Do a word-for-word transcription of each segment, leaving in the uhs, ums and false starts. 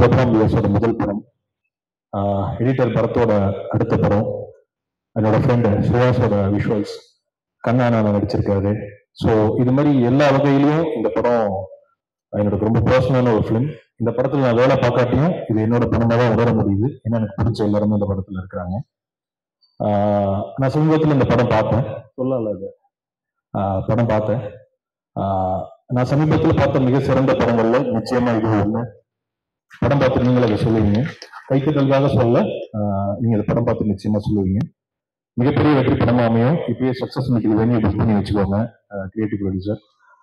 பிரபலம் யூஎஸோட முதல் படம், எடிட்டர் பரத்தோட அடுத்த படம், என்னோட ஃப்ரெண்டு ஸ்ரேயாஸோட விஷுவல்ஸ், கண்ணானா நடிச்சிருக்காரு. ஸோ இது மாதிரி எல்லா வகையிலையும் இந்த படம் எனக்கு ரொம்ப பர்சனலான ஒரு ஃபிலிம். இந்த படத்தில் நான் வேலை பார்க்காட்டியும் இது என்னோட படமாக தான் உணர முடியுது. ஏன்னா எனக்கு பிடிச்ச எல்லாருமே இந்த படத்தில் இருக்கிறாங்க. நான் சமீபத்தில் இந்த படம் பார்த்தேன், சொல்லல அது படம் பார்த்தேன். நான் சமீபத்தில் பார்த்த மிக சிறந்த படங்கள்ல நிச்சயமா இது ஒண்ணு. படம் பார்த்து நீங்களே அதை சொல்லுவீங்க, கைத்தட்டலுக்காக சொல்ல, நீங்க இந்த படம் பார்த்து நிச்சயமா சொல்லுவீங்க. மிகப்பெரிய வெற்றி படமா அமையும். இப்பயே சக்சஸ் மீட்டில் வேணியை புக் பண்ணி வச்சுக்கோங்க கிரியேட்டிவ் ப்ரொடியூசர்.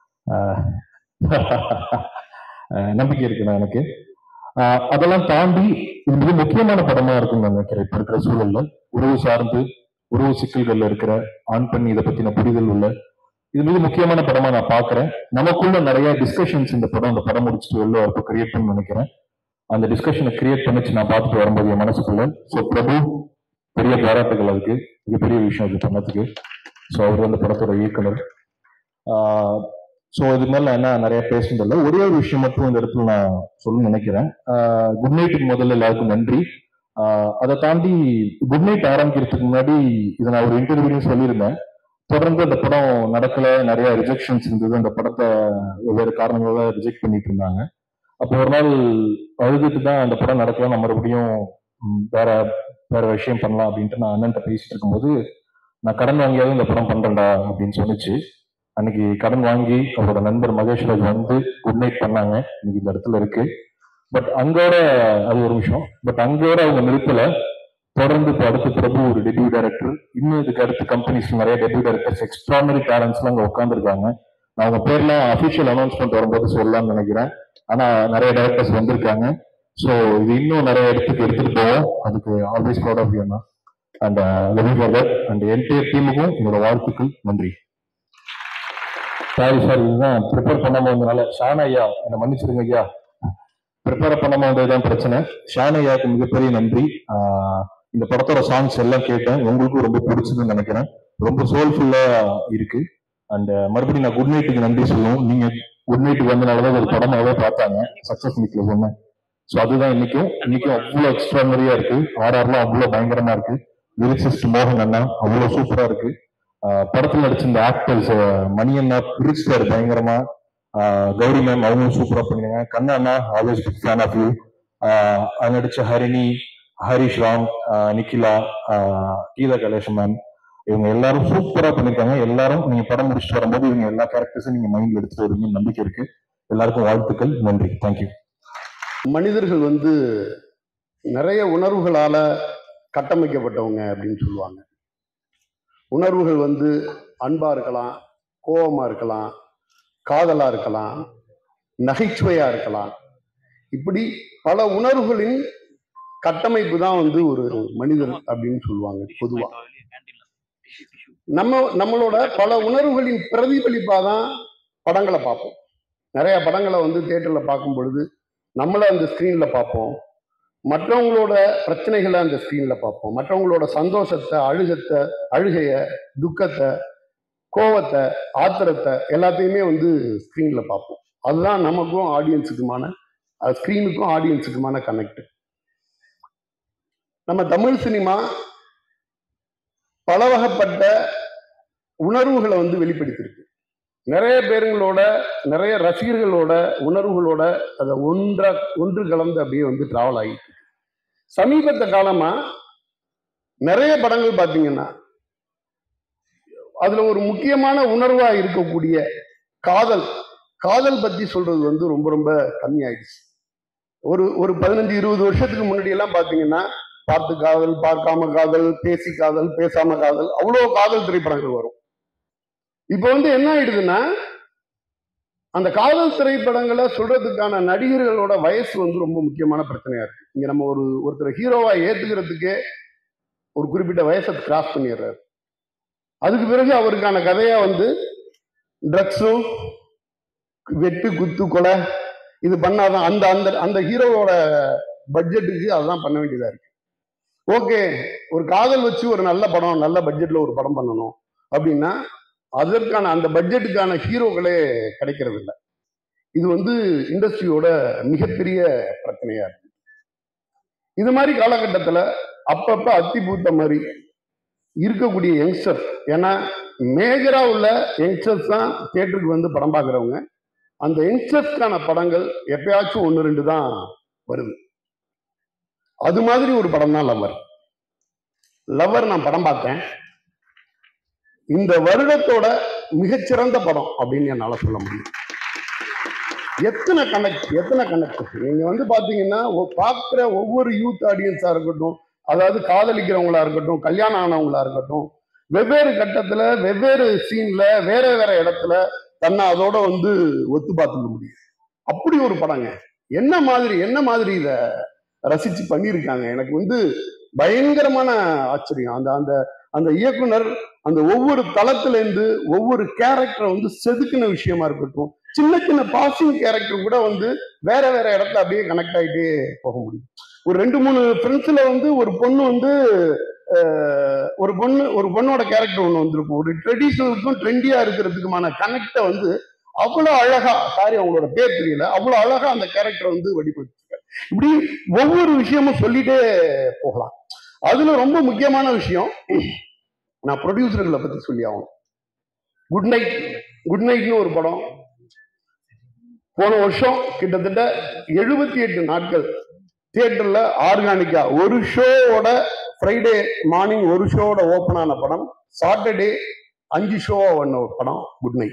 நம்பிக்கை இருக்குண்ணா எனக்கு. அதெல்லாம் தாண்டி இது மிக முக்கியமான படமா இருக்கும் நான் நினைக்கிறேன். இப்ப இருக்கிற சூழல்ல உறவு சார்ந்து உறவு சிக்கல்கள்ல இருக்கிற ஆண் பெண் இதை பத்தின புரிதல் உள்ள இது மிக முக்கியமான படமா நான் பாக்குறேன். நமக்குள்ள நிறைய டிஸ்கஷன்ஸ் இந்த படம் அந்த படம் முடிச்சுட்டு வெளில வரப்போ கிரியேட் பண்ண நினைக்கிறேன். அந்த டிஸ்கஷனை கிரியேட் பண்ணிச்சு நான் பார்த்துட்டு வரும்போது என் மனசுக்குள்ள. ஸோ பிரபு, பெரிய பாராட்டுகள், அதுக்கு மிகப்பெரிய விஷயம் இது பண்ணதுக்கு. ஸோ அவர் அந்த படத்தோட இயக்குனர். ஸோ இது மேல நான் என்ன நிறைய பேசுனதில்லை. ஒரே ஒரு விஷயம் மட்டும் இந்த இடத்துல நான் சொல்ல நினைக்கிறேன். குட் நைட்டுக்கு முதல்ல எல்லாருக்கும் நன்றி. அதை தாண்டி குட் நைட் ஆரம்பிக்கிறதுக்கு முன்னாடி இதை நான் ஒரு இன்டர்வியூலையும் சொல்லியிருந்தேன். தொடர்ந்து அந்த படம் நடக்கல, நிறைய ரிஜெக்ஷன்ஸ் இருந்தது. அந்த படத்தை வெவ்வேறு காரணங்களால ரிஜெக்ட் பண்ணிட்டு இருந்தாங்க. அப்போ ஒரு நாள் அழுதுட்டு தான் அந்த படம் நடக்கலாம், நம்ம மறுபடியும் வேற வேற விஷயம் பண்ணலாம் அப்படின்ட்டு நான் அண்ணன்ட்ட பேசிட்டு இருக்கும்போது, நான் கடன் வாங்கியாவது இந்த படம் பண்றேன்டா அப்படின்னு சொன்னிச்சு. அன்னைக்கு கடன் வாங்கி அவரோட நண்பர் மகேஷ்ராஜ் வந்து குட் நைட் பண்ணாங்க. இன்னைக்கு இந்த இடத்துல இருக்கு. பட் அங்கோட அது ஒரு விஷயம். பட் அங்கோட அவங்க நிறுத்தல. தொடர்ந்து இப்போ அடுத்து பிரபு ஒரு டெபியூ டைரக்டர், இன்னும் இதுக்கு அடுத்து கம்பெனிஸ்ல நிறைய டெபியூ டைரக்டர்ஸ், எக்ஸ்ட்ரானரி டேலண்ட்ஸ்லாம் அங்கே உட்காந்துருக்காங்க. நான் அவங்க பேர்லாம் அஃபிஷியல் அனௌன்ஸ்மெண்ட் வரும்போது சொல்லலாம்னு நினைக்கிறேன். ஆனா நிறைய டைரக்டர்ஸ் வந்திருக்காங்க. ஸோ இது இன்னும் நிறைய இடத்துக்கு எடுத்துட்டு போவோம். அதுக்கு ஆல்வேஸ் ப்ரௌட் ஆஃப் யூ அண்ணா. And loving for that. And entire டீமுக்கும் என்னோட வாழ்த்துக்கள், நன்றி. சாரி சார், இதுதான் ப்ரிப்பேர் பண்ணாம வந்ததுனால. ஷான் ஐயா என்னை மன்னிச்சிருங்க ஐயா, ப்ரிப்பேர் பண்ணாம வந்ததுதான் பிரச்சனை. ஷான் ஐயாவுக்கு மிகப்பெரிய நன்றி. இந்த படத்தோட சாங்ஸ் எல்லாம் கேட்டேன், உங்களுக்கும் ரொம்ப பிடிச்சதுன்னு நினைக்கிறேன். ரொம்ப சோல்ஃபுல்லா இருக்கு. அண்ட் மறுபடியும் நான் குட் நைட்டுக்கு நன்றி சொல்லுவோம். நீங்க குட் நைட்டுக்கு வந்தனாலதான் ஒரு படமாவே பார்த்தாங்க, சக்சஸ் மீட்ல சொன்னேன். ஸோ அதுதான் இன்னைக்கும் இன்னைக்கும் அவ்வளோ எக்ஸ்ட்ரானரியா இருக்கு. ஆர்ஆர்லாம் அவ்வளோ பயங்கரமா இருக்கு. லிரிக்ஸிஸ்ட் மோகன் அண்ணா அவ்வளோ சூப்பரா இருக்கு. படத்தில் நடிச்ச இந்த ஆக்டர்ஸ், மணி அண்ணா பிரிச்சார் பயங்கரமா, கௌரி மேம் அவங்களும் சூப்பரா பண்ணிருங்க. கண்ணா அண்ணா always big fan of you. நடிச்ச ஹரிணி, ஹரிஷ் ராம், நிக்கிலா, கீதா கணேஷ் மேம், இவங்க எல்லாரும் சூப்பரா பண்ணிருக்காங்க. எல்லாரும் நீங்க படம் முடிச்சுட்டு வரும்போது இவங்க எல்லா கேரக்டர்ஸும் நீங்க மைண்ட்ல எடுத்துட்டு வருவீங்க நம்பிக்கை இருக்கு. எல்லாருக்கும் வாழ்த்துக்கள், நன்றி, தேங்க்யூ. மனிதர்கள் வந்து நிறைய உணர்வுகளால கட்டமைக்கப்பட்டவங்க அப்படின்னு சொல்லுவாங்க. உணர்வுகள் வந்து அன்பா இருக்கலாம், கோபமா இருக்கலாம், காதலா இருக்கலாம், நகைச்சுவையா இருக்கலாம். இப்படி பல உணர்வுகளின் கட்டமைப்பு தான் வந்து ஒரு மனிதன் அப்படின்னு சொல்லுவாங்க பொதுவா. நம்ம நம்மளோட பல உணர்வுகளின் பிரதிபலிப்பா தான் படங்களை பார்ப்போம். நிறைய படங்களை வந்து தியேட்டர்ல பார்க்கும் பொழுது நம்மள அந்த ஸ்கிரீன்ல பார்ப்போம், மற்றவங்களோட பிரச்சனைகளை அந்த ஸ்கிரீன்ல பார்ப்போம், மற்றவங்களோட சந்தோஷத்தை, அழுகத்தை, அழுகைய, துக்கத்தை, கோவத்தை, ஆத்திரத்தை எல்லாத்தையுமே வந்து ஸ்கிரீன்ல பார்ப்போம். அதுதான் நமக்கும் ஆடியன்ஸுக்குமான, ஸ்கிரீனுக்கும் ஆடியன்ஸுக்குமான கனெக்ட். நம்ம தமிழ் சினிமா பல வகைப்பட்ட உணர்வுகளை வந்து வெளிப்படுத்தியிருக்கு. நிறைய பேருங்களோட, நிறைய ரசிகர்களோட உணர்வுகளோட அதை ஒன்றா ஒன்று கலந்து அப்படியே வந்து டிராவல் ஆகிட்டு இருக்கு. சமீபத்த காலமா நிறைய படங்கள் பார்த்தீங்கன்னா அதுல ஒரு முக்கியமான உணர்வா இருக்கக்கூடிய காதல் காதல் பத்தி சொல்றது வந்து ரொம்ப ரொம்ப கம்மி ஆயிடுச்சு. ஒரு ஒரு பதினஞ்சு இருபது வருஷத்துக்கு முன்னாடி எல்லாம் பாத்தீங்கன்னா பார்த்து காதல், பார்க்காம காதல், பேசி காதல், பேசாம காதல், அவ்வளோ காதல் திரைப்படங்கள் வரும். இப்ப வந்து என்ன ஆயிடுதுன்னா அந்த காதல் திரைப்படங்களை சொல்றதுக்கான நடிகர்களோட வயசு வந்து ரொம்ப முக்கியமான பிரச்சனையா இருக்கு. இங்க நம்ம ஒரு ஒருத்தர் ஹீரோவா ஏத்துக்கிறதுக்கே ஒரு குறிப்பிட்ட வயசை கிராஸ் பண்ணிடுறாரு. அதுக்கு பிறகு அவருக்கான கதையா வந்து ட்ரக்ஸும் வெட்டு குத்து கொலை இது பண்ணாதான் அந்த அந்த அந்த ஹீரோவோட பட்ஜெட்டுக்கு அதுதான் பண்ண வேண்டியதா இருக்கு. ஓகே, ஒரு காதல் வச்சு ஒரு நல்ல படம், நல்ல பட்ஜெட்ல ஒரு படம் பண்ணணும் அப்படின்னா அதற்கான அந்த பட்ஜெட்டுக்கான ஹீரோக்களே கிடைக்கிறது இல்லை. இது வந்து இண்டஸ்ட்ரியோட மிகப்பெரிய பிரச்சனையா இருக்கு. இது மாதிரி காலகட்டத்தில் அப்பப்ப அத்தி பூத்த மாதிரி இருக்கக்கூடிய யங்ஸ்டர், ஏன்னா மேஜரா உள்ள யங்ஸ்டர்ஸ் தான் தியேட்டருக்கு வந்து படம் பார்க்குறவங்க. அந்த யங்ஸ்டர்ஸ்க்கான படங்கள் எப்பயாச்சும் ஒன்று ரெண்டு தான் வருது. அது மாதிரி ஒரு படம் தான் லவர். லவர் நான் படம் பார்த்தேன். இந்த வருடத்தோட மிகச்சிறந்த படம் அப்படின்னு என்னால சொல்ல முடியும். எத்தனை கனெக்ட் எத்தனை கனெக்ட் நீங்க வந்து பாத்தீங்கன்னா பார்க்குற ஒவ்வொரு யூத் ஆடியன்ஸா இருக்கட்டும், அதாவது காதலிக்கிறவங்களா இருக்கட்டும், கல்யாணம் ஆனவங்களா இருக்கட்டும், வெவ்வேறு கட்டத்துல வெவ்வேறு சீன்ல வேற வேற இடத்துல தன்னை அதோட வந்து ஒத்து பார்த்துக்க முடியும். அப்படி ஒரு படங்க. என்ன மாதிரி என்ன மாதிரி இத ரசிச்சு பண்ணியிருக்காங்க. எனக்கு வந்து பயங்கரமான ஆச்சரியம். அந்த அந்த அந்த இயக்குனர் அந்த ஒவ்வொரு தளத்துல இருந்து ஒவ்வொரு கேரக்டரை வந்து செதுக்கின விஷயமா இருக்கட்டும், சின்ன சின்ன பாசிங் கேரக்டர் கூட வந்து வேற வேற இடத்துல அப்படியே கனெக்ட் ஆகிட்டே போக முடியும். ஒரு ரெண்டு மூணு ஃப்ரெண்ட்ஸ்ல வந்து ஒரு பொண்ணு வந்து ஒரு பொண்ணு ஒரு பொண்ணோட கேரக்டர் ஒன்று வந்திருக்கும். ஒரு ட்ரெடிஷனலுக்கும் ட்ரெண்டியா இருக்கிறதுக்குமான கனெக்டை வந்து அவ்வளோ அழகா, சாரி அவங்களோட பேர் தெரியல, அவ்வளோ அழகா அந்த கேரக்டரை வந்து வெளிப்படுத்திருக்காரு. இப்படி ஒவ்வொரு விஷயமும் சொல்லிட்டே போகலாம். அதுல ரொம்ப முக்கியமான விஷயம், நான் ப்ரொடியூசர்களை பத்தி சொல்லி ஆகணும். குட் நைட் குட் நைட்னு ஒரு படம் போன வருஷம் கிட்டத்தட்ட எழுபத்தி எட்டு நாட்கள் தியேட்டர்ல ஆர்கானிக்கா ஒரு ஷோவோட, ஃப்ரைடே மார்னிங் ஒரு ஷோவோட ஓபன் ஆன படம், சாட்டர்டே அஞ்சு ஷோவா வந்த படம் குட் நைட்.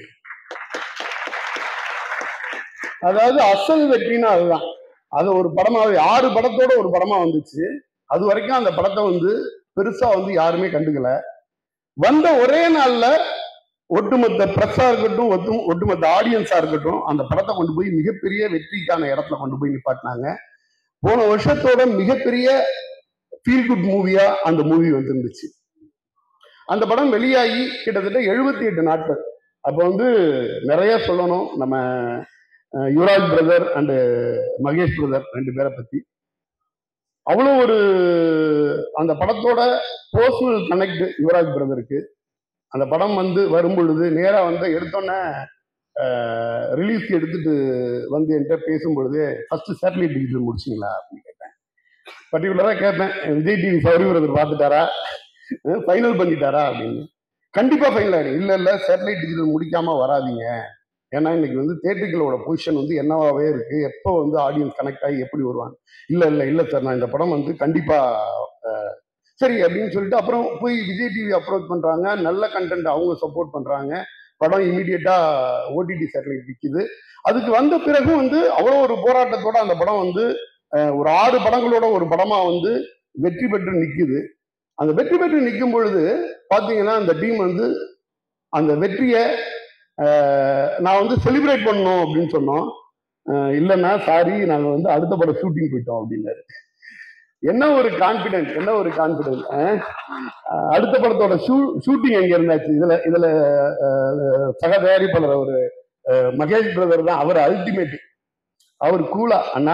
அதாவது அசல் வெற்றினா அதுதான். அது ஒரு படமாவே ஆறு படத்தோட ஒரு படமா வந்துச்சு. அது வரைக்கும் அந்த படத்தை வந்து பெருசா வந்து யாருமே கண்டுக்கல. வந்த ஒரே நாள்ல ஒட்டுமொத்த பிரஸ்ஸா இருக்கட்டும், ஒட்டு ஒட்டுமொத்த ஆடியன்ஸா இருக்கட்டும், அந்த படத்தை கொண்டு போய் மிகப்பெரிய வெற்றிக்கான இடத்துல கொண்டு போய் நிப்பாட்டினாங்க. போன வருஷத்தோட மிகப்பெரிய ஃபீல் குட் மூவியா அந்த மூவி வந்துருந்துச்சு. அந்த படம் வெளியாகி கிட்டத்தட்ட எழுபத்தி எட்டு நாட்கள். அப்போ வந்து நிறைய சொல்லணும் நம்ம Yuvraj brother and Mahesh brother ரெண்டு பேரை பத்தி. அவ்வளோ ஒரு அந்த படத்தோட பர்சனல் கனெக்ட் யுவராஜ் பிரதருக்கு. அந்த படம் வந்து வரும் பொழுது நேரா வந்து எடுத்தோன்னே ரிலீஸ்க்கு எடுத்துட்டு வந்து என்கிட்ட பேசும்பொழுது ஃபர்ஸ்ட் சேட்டலைட் டிஜிட்டல் முடிச்சிங்களா அப்படின்னு கேட்டேன். பர்டிகுலரா கேட்பேன், விஜய் டிவி சௌரி பிரதர் பார்த்துட்டாரா, ஃபைனல் பண்ணிட்டாரா அப்படின்னு. கண்டிப்பா ஃபைனல் ஆகிடும். இல்லை இல்லை சேட்டலைட் டிஜிட்டல் முடிக்காம வராதிங்க, ஏன்னா இன்னைக்கு வந்து தேட்டர்களோட பொசிஷன் வந்து என்னவாவே இருக்கு, எப்போ வந்து ஆடியன்ஸ் கனெக்ட் ஆகி எப்படி வருவாங்க. இல்லை இல்லை இல்லை சார், நான் இந்த படம் வந்து கண்டிப்பா சரி அப்படின்னு சொல்லிட்டு அப்புறம் போய் விஜய் டிவி அப்ரோச் பண்றாங்க. நல்ல கண்டென்ட் அவங்க சப்போர்ட் பண்றாங்க. படம் இமீடியட்டா ஓடிடி சேட்டலைட் விற்குது. அதுக்கு வந்த பிறகு வந்து அவ்வளோ ஒரு போராட்டத்தோட அந்த படம் வந்து ஒரு ஆறு படங்களோட ஒரு படமா வந்து வெற்றி பெற்று நிற்குது. அந்த வெற்றி பெற்று நிற்கும் பொழுது பார்த்தீங்கன்னா அந்த டீம் வந்து அந்த வெற்றியை நான் வந்து செலிப்ரேட் பண்ணணும் அப்படின்னு சொன்னோம். இல்லைன்னா சாரி, நாங்கள் வந்து அடுத்த படம் ஷூட்டிங் போயிட்டோம் அப்படின்னாரு. என்ன ஒரு கான்பிடன்ஸ், என்ன ஒரு கான்பிடன்ஸ். அடுத்த படத்தோட ஷூ ஷூட்டிங் எங்க இருந்தாச்சு. இதுல இதுல சக தயாரிப்பாளர் அவரு மகேஷ் பிரதர் தான், அவர் அல்டிமேட். அவர் கூலா, அண்ணா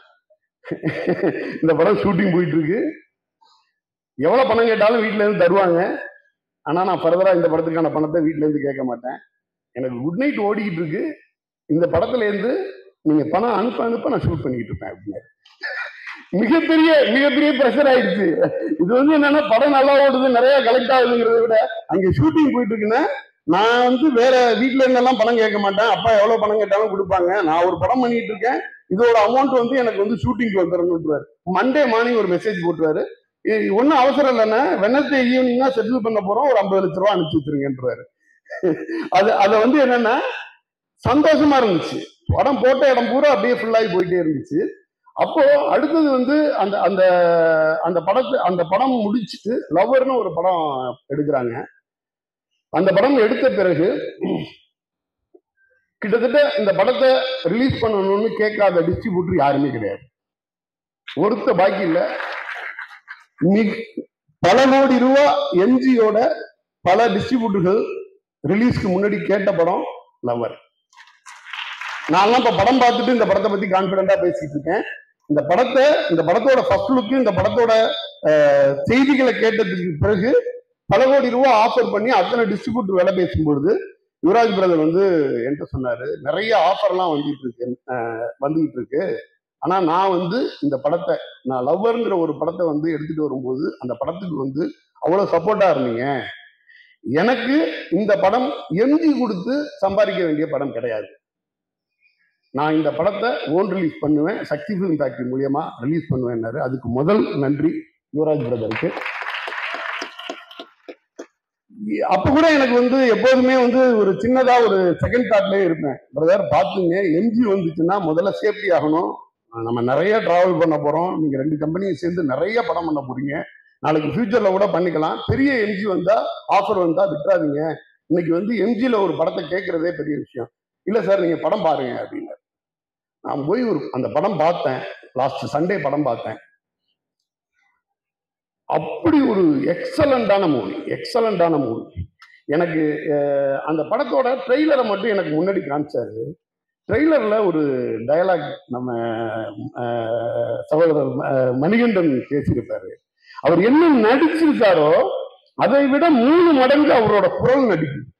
இந்த படம் ஷூட்டிங் போயிட்டு இருக்கு, எவ்வளவு பணம் கேட்டாலும் வீட்டுல இருந்து தருவாங்க, ஆனா நான் ஃபர்தரா இந்த படத்துக்கான பணத்தை வீட்டுல இருந்து கேட்க மாட்டேன், எனக்கு குட் நைட் ஓடிக்கிட்டு இருக்கு, இந்த படத்துல இருந்து நீங்க பணம் அனுப்ப அனுப்ப நான் ஷூட் பண்ணிக்கிட்டு இருப்பேன் அப்படின்னு. மிகப்பெரிய மிகப்பெரிய பிரஷர் ஆயிடுச்சு. இது வந்து என்னன்னா படம் நல்லா ஓடுது, நிறைய கலெக்ட் ஆகுதுங்கிறத விட அங்க ஷூட்டிங் போயிட்டு இருக்குன்னா நான் வந்து வேற வீட்டுல இருந்தெல்லாம் பணம் கேட்க மாட்டேன். அப்பா எவ்வளவு பணம் கேட்டாலும் கொடுப்பாங்க. நான் ஒரு படம் பண்ணிட்டு இருக்கேன், இதோட அமௌண்ட் வந்து எனக்கு வந்து ஷூட்டிங்க்கு வந்துடுறாரு. மண்டே மார்னிங் ஒரு மெசேஜ் போட்டுருவாரு, ஒன்னும் அவசரம் இல்லைன்னா வெனஸ்டே ஈவினிங் தான் செட்டில் பண்ண போறோம், ஒரு ஐம்பது லட்ச ரூபா அனுப்பிச்சு வச்சிருங்கன்றாரு. அது அதை வந்து என்னன்னா சந்தோஷமா இருந்துச்சு. படம் போட்ட இடம் பூரா அப்படியே ஃபுல்லாகி போயிட்டே இருந்துச்சு. அப்போ அடுத்தது வந்து அந்த அந்த அந்த படத்தை அந்த படம் முடிச்சுட்டு லவ்வர்னு ஒரு படம் எடுக்கிறாங்க. அந்த படம் எடுத்த பிறகு கிட்டத்தட்ட இந்த படத்தை ரிலீஸ் பண்ணணும்னு கேட்காத டிஸ்ட்ரிபியூட்டர் யாருமே கிடையாது, ஒருத்த பாக்கி இல்லை. பல கோடி ரூபா என்ஜியோட பல டிஸ்ட்ரிபியூட்டர்கள் ரிலீஸ்க்கு முன்னாடி கேட்ட படம் லவ்வர். நான் இப்ப படம் பார்த்துட்டு இந்த படத்தை பத்தி கான்பிடண்டா பேசிட்டு இருக்கேன். இந்த படத்தை இந்த படத்தோட ஃபர்ஸ்ட் லுக்கு, இந்த படத்தோட செய்திகளை கேட்டதுக்கு பிறகு பல கோடி ரூபா ஆஃபர் பண்ணி அத்தனை டிஸ்ட்ரிபியூட்டர் வேலை பேசும்பொழுது யுவராஜ் பிரதர் வந்து என்கிட்ட சொன்னாரு, நிறைய ஆஃபர்லாம் வந்துட்டு இருக்கு வந்துகிட்டு இருக்கு, ஆனா நான் வந்து இந்த படத்தை நான் லவ்வர்ங்கிற ஒரு படத்தை வந்து எடுத்துட்டு வரும்போது அந்த படத்துக்கு வந்து அவ்வளவு சப்போர்ட்டா இருந்தீங்க. எனக்கு இந்த படம் எம்ஜி கொடுத்து சம்பாதிக்க வேண்டிய படம் கிடையாது. நான் இந்த படத்தை ஓன் ரிலீஸ் பண்ணுவேன், சக்தி ஃபிலிம் ஃபேக்டரி மூலியமா ரிலீஸ் பண்ணுவேன்னாரு. அதுக்கு முதல் நன்றி யுவராஜ் பிரதருக்கு. அப்ப கூட எனக்கு வந்து எப்போதுமே வந்து ஒரு சின்னதா ஒரு செகண்ட் தாட்லயே இருப்பேன், பிரதர் பாத்துங்க எம்ஜி வந்துச்சுன்னா முதல்ல சேஃப்டி ஆகணும், நம்ம நிறைய டிராவல் பண்ண போறோம், நீங்க ரெண்டு கம்பெனியும் சேர்ந்து நிறைய படம் பண்ண போறீங்க, நாளைக்கு ஃபியூச்சர்ல கூட பண்ணிக்கலாம், பெரிய எம்ஜி வந்தா ஆஃபர் வந்தா விட்டுறாதீங்க, இன்னைக்கு வந்து எம்ஜில ஒரு படத்தை கேட்கறதே பெரிய விஷயம், இல்ல சார் நீங்க படம் பாருங்க அப்படின்னு. நான் போய் ஒரு அந்த படம் பார்த்தேன், லாஸ்ட் சண்டே படம் பார்த்தேன். அப்படி ஒரு எக்ஸலண்டான மூவி, எக்ஸலண்டான மூவி. எனக்கு அந்த படத்தோட ட்ரெய்லரை மட்டும் எனக்கு முன்னாடி காமிச்சாரு. ட்ரெய்லர்ல ஒரு டயலாக் நம்ம சகோதரர் மணிகண்டன் பேசியிருப்பாரு. அவர் என்ன நடிச்சிருக்காரோ அதை விட மூணு மடங்கு அவரோட குரல் நடிக்கும்.